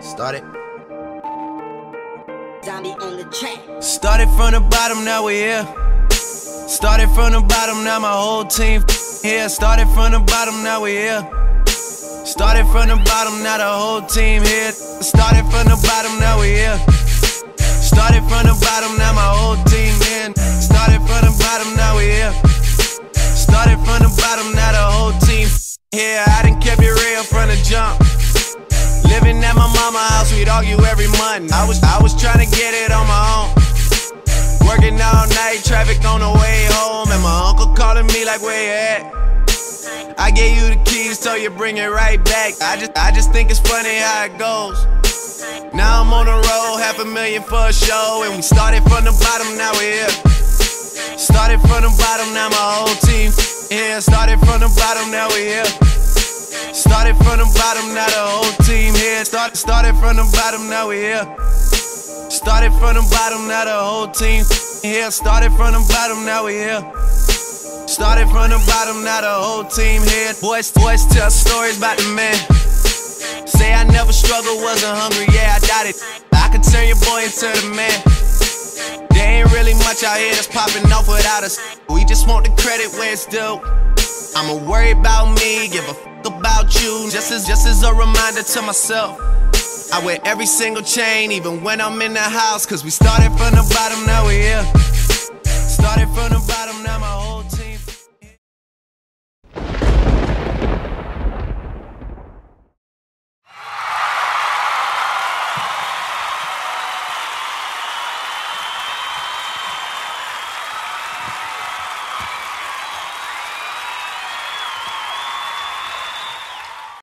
Started. Zombie on the track. Started from the bottom, now we here. Started from the bottom, now my whole team here. Started from the bottom, now we here. Started from the bottom, now the whole team here. Started from the bottom, now we here. Started from the bottom, now my whole team in. Started from the bottom, now we here. Started from the bottom, now the whole team here. I done kept it real from the jump. Living at my mama's house, we'd argue every month. I was trying to get it on my own. Working all night, traffic on the way home, and my uncle calling me like, where you at? I gave you the keys, so you bring it right back. I just think it's funny how it goes. Now I'm on the road, $500,000 for a show, and we started from the bottom, now we're here. Started from the bottom, now my whole team here. Started from the bottom, now we here. Started from the bottom, now the whole team here. Started from the bottom, now we here. Started from the bottom, now the whole team here. Started from the bottom, now we here. Started from the bottom, now the whole team here. Boys tell stories about the man. Say I never struggled, wasn't hungry, yeah, I doubt it. I could turn your boy into the man. There ain't really much out here that's popping off without us. We just want the credit where it's due. I'ma worry about me, give a fuck about you. Just as a reminder to myself, I wear every single chain, even when I'm in the house. Cause we started from the bottom, now we here. Started from the bottom, now my whole